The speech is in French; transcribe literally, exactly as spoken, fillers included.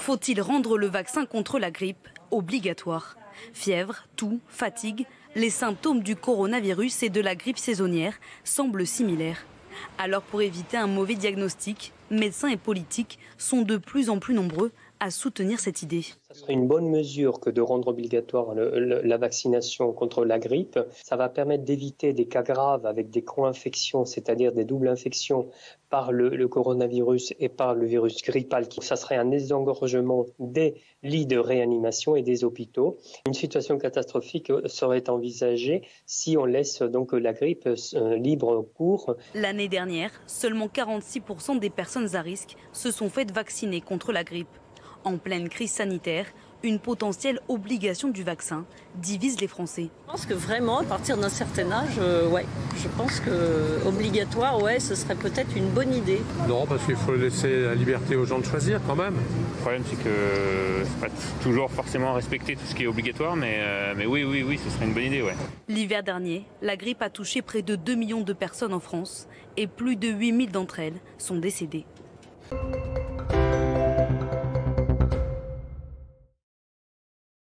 Faut-il rendre le vaccin contre la grippe obligatoire? Fièvre, toux, fatigue, les symptômes du coronavirus et de la grippe saisonnière semblent similaires. Alors pour éviter un mauvais diagnostic, médecins et politiques sont de plus en plus nombreux à soutenir cette idée. Ce serait une bonne mesure que de rendre obligatoire le, le, la vaccination contre la grippe. Ça va permettre d'éviter des cas graves avec des co-infections, c'est-à-dire des doubles infections par le, le coronavirus et par le virus grippal. Ça serait un désengorgement des lits de réanimation et des hôpitaux. Une situation catastrophique serait envisagée si on laisse donc la grippe libre cours. L'année dernière, seulement quarante-six pour cent des personnes à risque se sont faites vacciner contre la grippe. En pleine crise sanitaire, une potentielle obligation du vaccin divise les Français. Je pense que vraiment, à partir d'un certain âge, euh, ouais, je pense que obligatoire, ouais, ce serait peut-être une bonne idée. Non, parce qu'il faut laisser la liberté aux gens de choisir quand même. Le problème, c'est que c'est pas toujours forcément respecter tout ce qui est obligatoire, mais, euh, mais oui, oui, oui, ce serait une bonne idée, ouais. L'hiver dernier, la grippe a touché près de deux millions de personnes en France et plus de huit mille d'entre elles sont décédées.